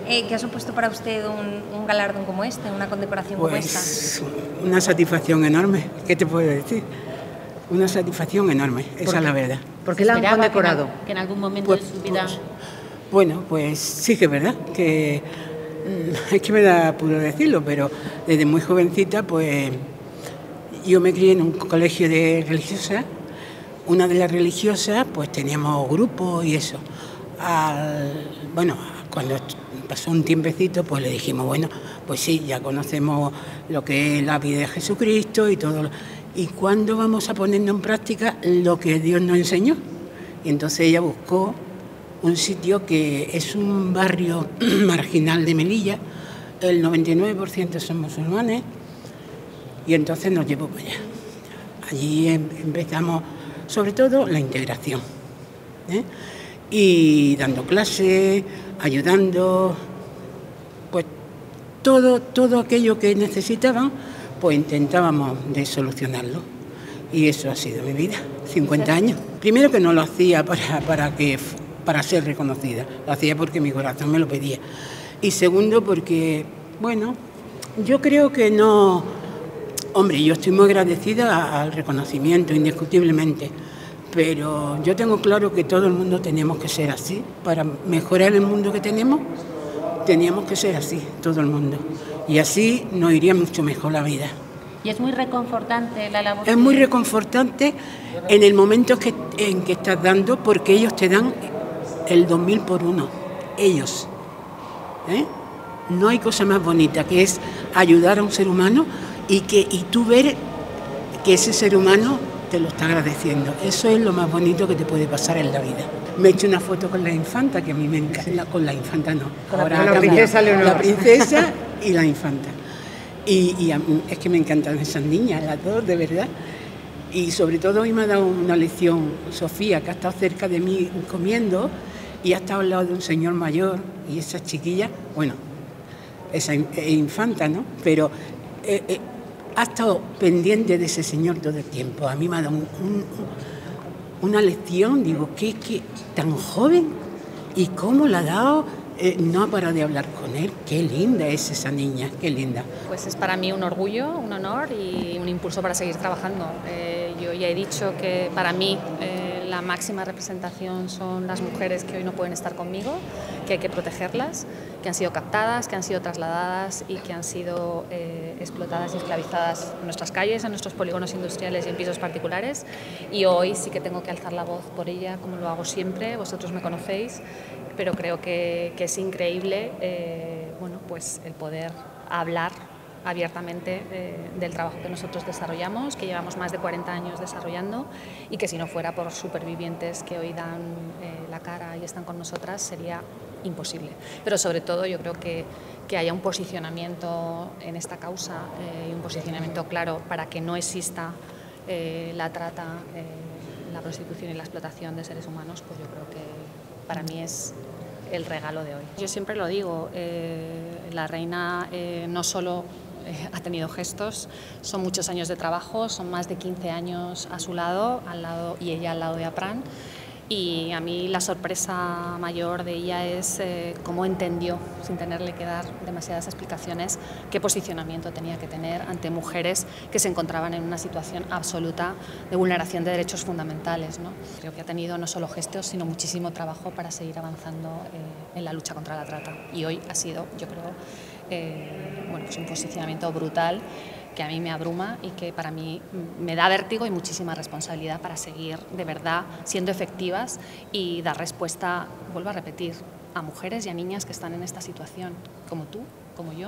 ¿Qué ha supuesto para usted un galardón como este, una condecoración como esta? Una satisfacción enorme. ¿Qué te puedo decir? Una satisfacción enorme, esa es la verdad. ¿Por qué la han condecorado? Que en algún momento de su vida... Bueno, pues sí que es verdad, que es que me da apuro decirlo, pero desde muy jovencita, pues yo me crié en un colegio de religiosas. Una de las religiosas, pues teníamos grupos y eso. Bueno, cuando pasó un tiempecito, pues le dijimos, bueno, pues sí, ya conocemos lo que es la vida de Jesucristo y todo. ¿Y cuándo vamos a poner en práctica lo que Dios nos enseñó? Y entonces ella buscó un sitio que es un barrio marginal de Melilla, el 99% son musulmanes, y entonces nos llevó para allá. Allí empezamos, sobre todo, la integración, y dando clases, ayudando, pues todo aquello que necesitaban, pues intentábamos de solucionarlo. Y eso ha sido mi vida, 50 años. Primero que no lo hacía para ser reconocida, lo hacía porque mi corazón me lo pedía. Y segundo porque, bueno, yo creo que no... Hombre, yo estoy muy agradecida al reconocimiento, indiscutiblemente, pero yo tengo claro que todo el mundo tenemos que ser así. Para mejorar el mundo que tenemos que ser así, todo el mundo. Y así nos iría mucho mejor la vida. Y es muy reconfortante la labor. Es muy reconfortante en el momento en que estás dando, porque ellos te dan el 2000 por uno. Ellos. No hay cosa más bonita que es ayudar a un ser humano y tú ver que ese ser humano te lo está agradeciendo. Eso es lo más bonito que te puede pasar en la vida. Me he hecho una foto con la infanta, que a mí me encanta, con la infanta no. Ahora con la princesa Leonor. La princesa y la infanta. Y a mí, es que me encantan esas niñas, las dos, de verdad. Y sobre todo hoy me ha dado una lección Sofía, que ha estado cerca de mí comiendo y ha estado al lado de un señor mayor y esa chiquilla, bueno, esa infanta, ¿no? Pero ha estado pendiente de ese señor todo el tiempo. A mí me ha dado una lección, digo, ¿qué tan joven? ¿Y cómo la ha dado? No ha parado de hablar con él. Qué linda es esa niña, qué linda. Pues es para mí un orgullo, un honor y un impulso para seguir trabajando. Yo ya he dicho que para mí la máxima representación son las mujeres que hoy no pueden estar conmigo, que hay que protegerlas, que han sido captadas, que han sido trasladadas y que han sido explotadas y esclavizadas en nuestras calles, en nuestros polígonos industriales y en pisos particulares. Y hoy sí que tengo que alzar la voz por ella, como lo hago siempre, vosotros me conocéis, pero creo que es increíble bueno, pues el poder hablar abiertamente del trabajo que nosotros desarrollamos, que llevamos más de 40 años desarrollando y que si no fuera por supervivientes que hoy dan la cara y están con nosotras sería imposible. Pero sobre todo yo creo que haya un posicionamiento en esta causa y un posicionamiento claro para que no exista la trata, la prostitución y la explotación de seres humanos, pues yo creo que para mí es el regalo de hoy. Yo siempre lo digo, la reina no solo ha tenido gestos, son muchos años de trabajo, son más de 15 años a su lado y ella al lado de Apran. Y a mí la sorpresa mayor de ella es cómo entendió, sin tenerle que dar demasiadas explicaciones, qué posicionamiento tenía que tener ante mujeres que se encontraban en una situación absoluta de vulneración de derechos fundamentales, ¿no? Creo que ha tenido no solo gestos, sino muchísimo trabajo para seguir avanzando en la lucha contra la trata. Y hoy ha sido, yo creo, bueno, pues un posicionamiento brutal que a mí me abruma y que para mí me da vértigo y muchísima responsabilidad para seguir de verdad siendo efectivas y dar respuesta, vuelvo a repetir, a mujeres y a niñas que están en esta situación, como tú, como yo.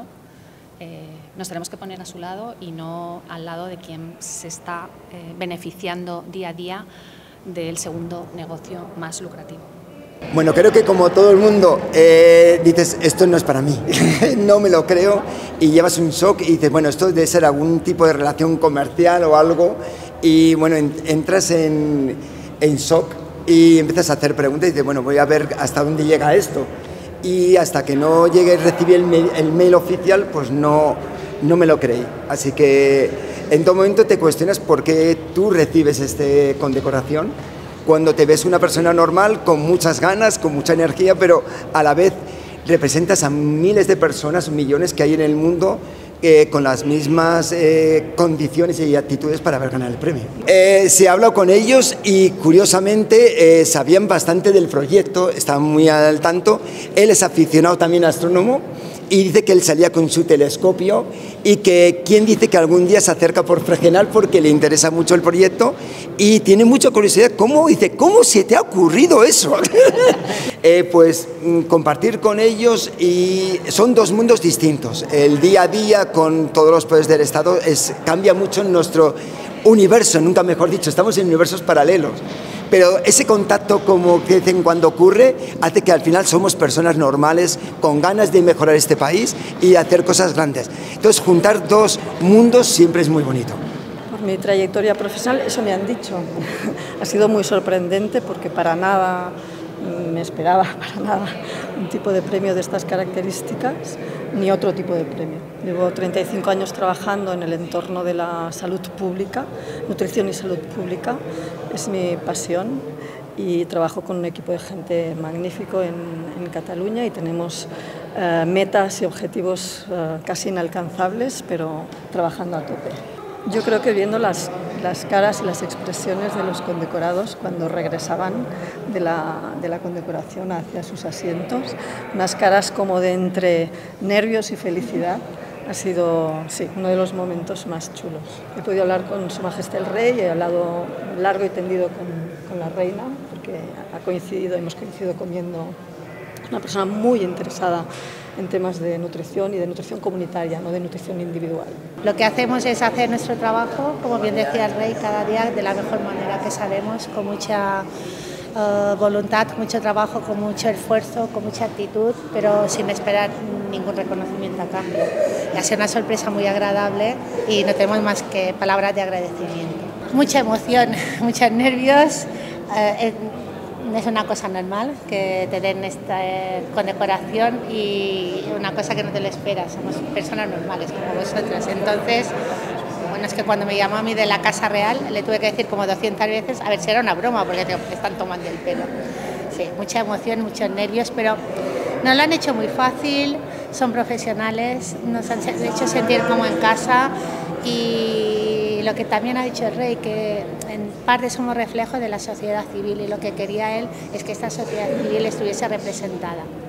Nos tenemos que poner a su lado y no al lado de quien se está beneficiando día a día del segundo negocio más lucrativo. Bueno, creo que como todo el mundo dices, esto no es para mí, no me lo creo, y llevas un shock y dices, bueno, esto debe ser algún tipo de relación comercial o algo, y bueno, entras en shock y empiezas a hacer preguntas y dices, bueno, voy a ver hasta dónde llega esto, y hasta que no llegue y recibí el mail oficial, pues no me lo creí, así que en todo momento te cuestionas por qué tú recibes esta condecoración, cuando te ves una persona normal, con muchas ganas, con mucha energía, pero a la vez representas a miles de personas, millones que hay en el mundo, con las mismas condiciones y actitudes para haber ganado el premio. Se ha hablado con ellos y curiosamente sabían bastante del proyecto, estaban muy al tanto. Él es aficionado también a astrónomo y dice que él salía con su telescopio y que quien dice que algún día se acerca por Fregenal porque le interesa mucho el proyecto y tiene mucha curiosidad. ¿Cómo se te ha ocurrido eso? Pues compartir con ellos, y son dos mundos distintos. El día a día con todos los poderes del Estado cambia mucho en nuestro universo, nunca mejor dicho, estamos en universos paralelos. Pero ese contacto, como que de vez en cuando ocurre, hace que al final somos personas normales con ganas de mejorar este país y hacer cosas grandes. Entonces, juntar dos mundos siempre es muy bonito. Por mi trayectoria profesional, eso me han dicho. Ha sido muy sorprendente porque para nada me esperaba, para nada, un tipo de premio de estas características, ni otro tipo de premio. Llevo 35 años trabajando en el entorno de la salud pública, nutrición y salud pública, es mi pasión, y trabajo con un equipo de gente magnífico en Cataluña y tenemos metas y objetivos casi inalcanzables, pero trabajando a tope. Yo creo que viendo las caras y las expresiones de los condecorados cuando regresaban de la condecoración hacia sus asientos, unas caras como de entre nervios y felicidad, ha sido uno de los momentos más chulos. He podido hablar con Su Majestad el Rey, he hablado largo y tendido con la reina, porque hemos coincidido comiendo, una persona muy interesada en temas de nutrición y de nutrición comunitaria, no de nutrición individual. Lo que hacemos es hacer nuestro trabajo, como bien decía el Rey, cada día de la mejor manera que sabemos, con mucha voluntad, con mucho trabajo, con mucho esfuerzo, con mucha actitud, pero sin esperar ningún reconocimiento a cambio. Y ha sido una sorpresa muy agradable y no tenemos más que palabras de agradecimiento. Mucha emoción, muchos nervios. Es una cosa normal que te den esta condecoración y una cosa que no te lo esperas, somos personas normales como vosotros. Entonces, bueno, es que cuando me llamó a mí de la Casa Real le tuve que decir como 200 veces a ver si era una broma, porque te están tomando el pelo. Sí, mucha emoción, muchos nervios, pero nos lo han hecho muy fácil, son profesionales, nos han hecho sentir como en casa. Y lo que también ha dicho el Rey, que en parte somos reflejo de la sociedad civil, y lo que quería él es que esta sociedad civil estuviese representada.